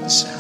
the sound.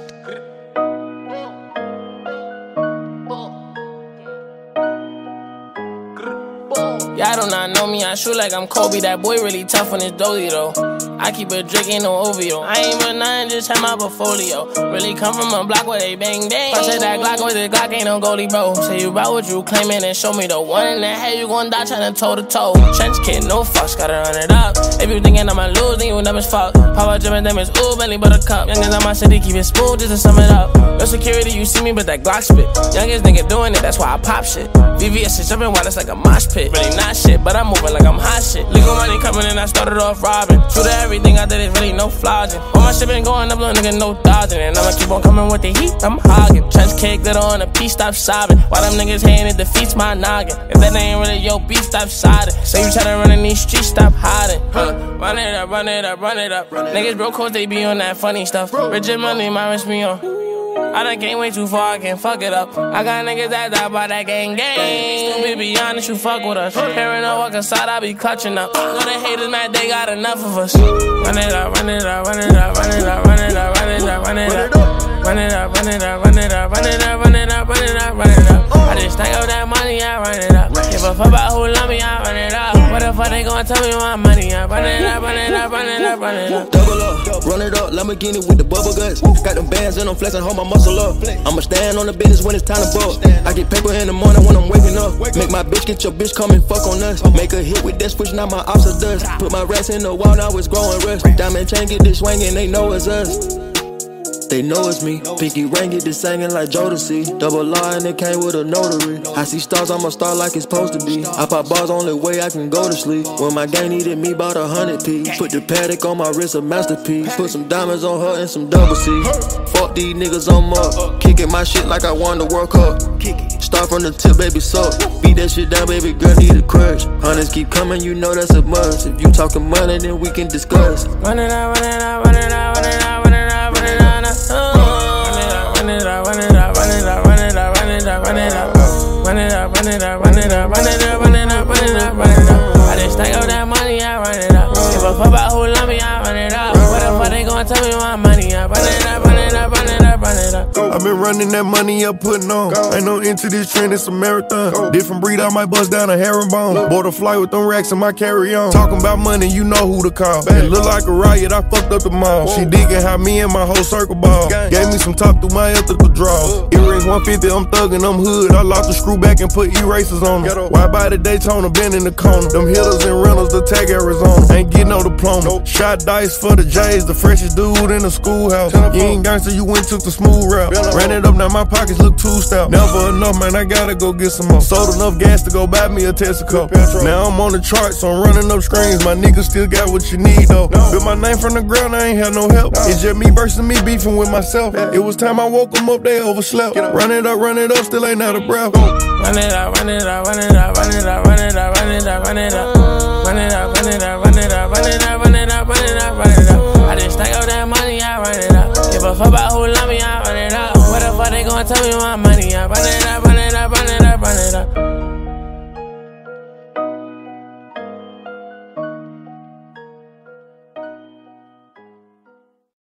Y'all do not know me, I shoot like I'm Kobe. That boy really tough on his doley though. I keep a drink, ain't no OVO. I ain't with nothing, just have my portfolio. Really come from a block where they bang bang. I said that Glock with the Glock ain't no goalie, bro. Say you about what you claiming and show me the one in the head you gon' die tryna toe to toe. Trench kid, no fucks, gotta run it up. If you thinking I'ma lose, then you dumb as fuck. Papa drippin, them is ooh, Bentley buttercup. Youngest on my city, keep it smooth just to sum it up. No security, you see me, but that Glock spit. Youngest nigga doing it, that's why I pop shit. VVS is jumping while it's like a mosh pit. Really not shit, but I'm moving like I'm hot shit. Legal money coming in, I started off robbing. True to everything I did is really no flogging. All my shit been going up, little nigga, no dodging. And I'ma keep on coming with the heat, I'm hogging. Trench cake, glitter on a piece, stop sobbing. While them niggas hating, it defeats my noggin. If that ain't really your beef, stop siding. Say you tryna run in these streets, stop hiding. Run it up, run it up, run it up. Niggas broke cause they be on that funny stuff. Rigid money, my wrist me on. I done came way too far, I can't fuck it up. I got niggas that die by that gang gang. Stupid, be honest, you fuck with us. Hearing no walk inside, I be clutching up. Know the haters mad, they got enough of us. Run it up, run it up, run it up, run it up, run it up, run it up, run it up. Run it up, run it up, run it up, run it up, run it up, run it up, run it up. I just stack up that money, I run it up. Give a fuck about who love me, I run it up. What the fuck they gon' tell me my money? I run it up, run it up, run it up, run it up. Double up, run it up, Lamborghini with the bubble guts. Got them bands and I'm flexing, hold my muscle up. I'ma stand on the business when it's time to bust. I get paper in the morning when I'm waking up. Make my bitch get your bitch come and fuck on us. Make a hit with that switch, now my ops are dust. Put my rats in the wall, now it's growing rust. Diamond chain, get this swinging, they know it's us. They know it's me. Pinky ring, get this singing like Jodeci. Double R and it came with a notary. I see stars, I'm a star like it's supposed to be. I pop bars, only way I can go to sleep. When my gang needed me, bought 100 piece. Put the paddock on my wrist, a masterpiece. Put some diamonds on her and some double C. Fuck these niggas, I'm up. Kicking my shit like I won the World Cup. Start from the tip, baby, suck. Beat that shit down, baby, girl, need a crush. Hunters keep coming, you know that's a must. If you talking money, then we can discuss. Run it up, run it up, run it up, run it up, run it up, run it up. Run it up, run it up, run it up, run it up, run it up, run it up, run it up, run it up, run it up, run it up, run it up, run it up, run it up. I just stack up that money, I run it up. Give a fuck about who love me, I run it up. What the fuck they gon' tell me my money? I run it up, run it up, run it up, run it up. I've been running that money up, putting on. Ain't no into this trend, it's a marathon. Different breed, I might bust down a herringbone. Bought a flight with them racks in my carry-on. Talking about money, you know who to call. It look like a riot, I fucked up the mall. She digging how me and my whole circle ball. Gave me some top through my ethical draws. Earrings 150, I'm thuggin', I'm hood. I locked the screw back and put erasers on them. Why by the Daytona, been in the corner. Them hitters and rentals, the tag Arizona. Ain't getting no diploma. Shot dice for the J's, the freshest dude in the schoolhouse. You ain't gangster, you went took the smooth route. Ran it up, now my pockets look too stout. Never enough, man, I gotta go get some more. Sold enough gas to go buy me a Tesla cup. Now I'm on the charts, so I'm running up screens. My niggas still got what you need, though. Built my name from the ground, I ain't had no help. It's just me versus me beefing with myself. It was time I woke them up, they overslept. Run it up, still ain't out of breath. Run it up, run it up, run it up, run it up, run it up, run it up, run it up. Run it up, run it up, run it up, run it up, run it up, run it up, run it up. I just stack up that money, I run it up. Give a fuck about who love me, I run it up. What the fuck they gon' tell me my money? I run it up, run it up, run it up, run it up.